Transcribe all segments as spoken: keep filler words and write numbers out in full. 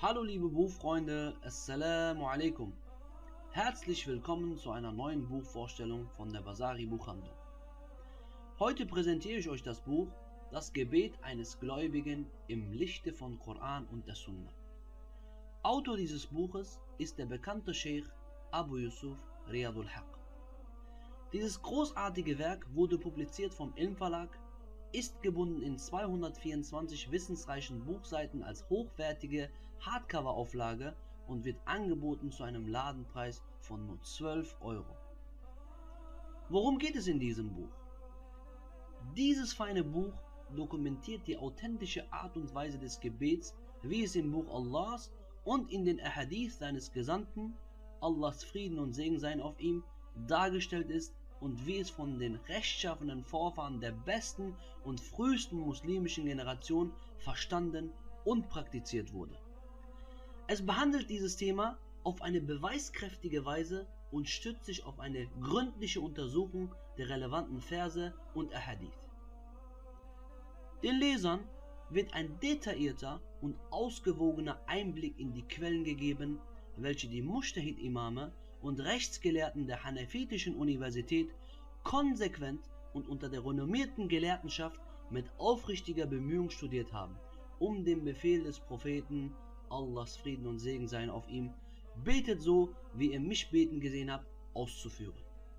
Hallo liebe Buchfreunde, Assalamu alaikum. Herzlich willkommen zu einer neuen Buchvorstellung von der Basari Buchhandlung. Heute präsentiere ich euch das Buch Das Gebet eines Gläubigen im Lichte von Koran und der Sunna. Autor dieses Buches ist der bekannte Sheikh Abu Yusuf Riyadul Haq. Dieses großartige Werk wurde publiziert vom Ilm Verlag, ist gebunden in zweihundertvierundzwanzig wissensreichen Buchseiten als hochwertige Hardcover-Auflage und wird angeboten zu einem Ladenpreis von nur zwölf Euro. Worum geht es in diesem Buch? Dieses feine Buch dokumentiert die authentische Art und Weise des Gebets, wie es im Buch Allahs und in den Ahadith seines Gesandten, Allahs Frieden und Segen seien auf ihm, dargestellt ist und wie es von den rechtschaffenen Vorfahren der besten und frühesten muslimischen Generation verstanden und praktiziert wurde. Es behandelt dieses Thema auf eine beweiskräftige Weise und stützt sich auf eine gründliche Untersuchung der relevanten Verse und Ahadith. Den Lesern wird ein detaillierter und ausgewogener Einblick in die Quellen gegeben, welche die Mujtahid-Imame und Rechtsgelehrten der Hanefitischen Universität konsequent und unter der renommierten Gelehrtenschaft mit aufrichtiger Bemühung studiert haben, um den Befehl des Propheten, Allahs Frieden und Segen seien auf ihm, betet so, wie ihr mich beten gesehen habt, auszuführen.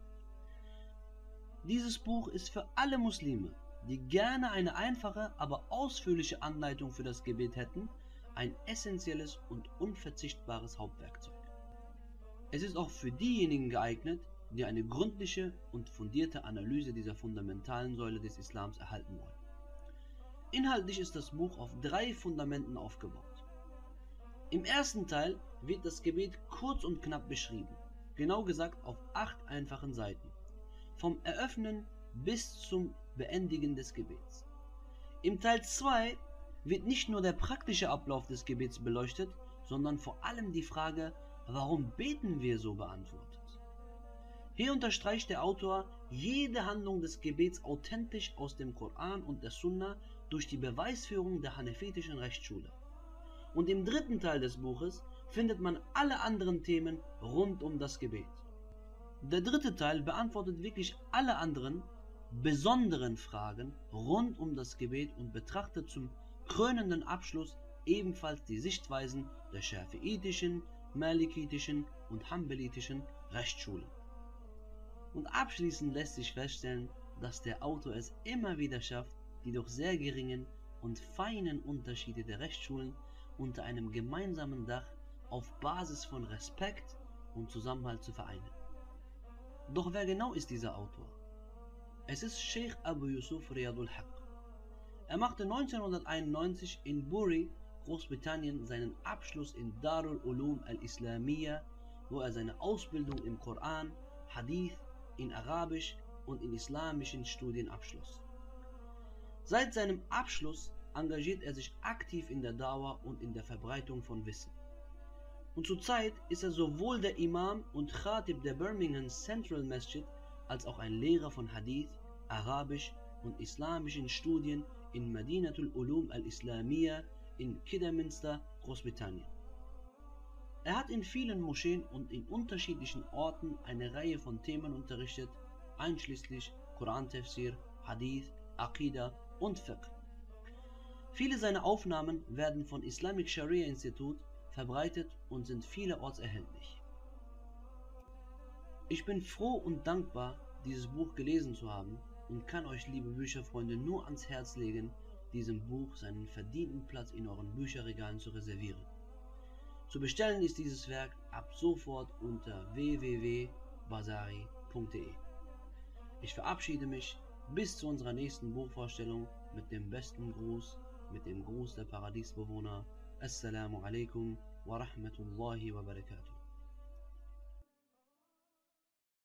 Dieses Buch ist für alle Muslime, die gerne eine einfache, aber ausführliche Anleitung für das Gebet hätten, ein essentielles und unverzichtbares Hauptwerkzeug. Es ist auch für diejenigen geeignet, die eine gründliche und fundierte Analyse dieser fundamentalen Säule des Islams erhalten wollen. Inhaltlich ist das Buch auf drei Fundamenten aufgebaut. Im ersten Teil wird das Gebet kurz und knapp beschrieben, genau gesagt auf acht einfachen Seiten, vom Eröffnen bis zum Beendigen des Gebets. Im Teil zwei wird nicht nur der praktische Ablauf des Gebets beleuchtet, sondern vor allem die Frage, warum beten wir so, beantwortet. Hier unterstreicht der Autor jede Handlung des Gebets authentisch aus dem Koran und der Sunna durch die Beweisführung der hanefitischen Rechtsschule. Und im dritten Teil des Buches findet man alle anderen Themen rund um das Gebet. Der dritte Teil beantwortet wirklich alle anderen, besonderen Fragen rund um das Gebet und betrachtet zum krönenden Abschluss ebenfalls die Sichtweisen der schafiitischen, malikitischen und hanbalitischen Rechtsschulen. Und abschließend lässt sich feststellen, dass der Autor es immer wieder schafft, die doch sehr geringen und feinen Unterschiede der Rechtsschulen unter einem gemeinsamen Dach auf Basis von Respekt und Zusammenhalt zu vereinen. Doch wer genau ist dieser Autor? Es ist Sheikh Abu Yusuf Riyadul Haq. Er machte neunzehnhunderteinundneunzig in Bury, Großbritannien, seinen Abschluss in Darul Ulum al-Islamiyya, wo er seine Ausbildung im Koran, Hadith, in Arabisch und in islamischen Studien abschloss. Seit seinem Abschluss engagiert er sich aktiv in der Dawa und in der Verbreitung von Wissen. Und zurzeit ist er sowohl der Imam und Khatib der Birmingham Central Masjid als auch ein Lehrer von Hadith, Arabisch und islamischen Studien in Madinatul Ulum al-Islamiyya in Kidderminster, Großbritannien. Er hat in vielen Moscheen und in unterschiedlichen Orten eine Reihe von Themen unterrichtet, einschließlich Koran-Tafsir, Hadith, Aqidah und Fiqh. Viele seiner Aufnahmen werden von Islamic Sharia Institute verbreitet und sind vielerorts erhältlich. Ich bin froh und dankbar, dieses Buch gelesen zu haben und kann euch, liebe Bücherfreunde, nur ans Herz legen, diesem Buch seinen verdienten Platz in euren Bücherregalen zu reservieren. Zu bestellen ist dieses Werk ab sofort unter w w w punkt basari punkt de. Ich verabschiede mich bis zu unserer nächsten Buchvorstellung mit dem besten Gruß, mit dem Gruß der Paradiesbewohner. Assalamu alaikum wa rahmatullahi wa barakatuh.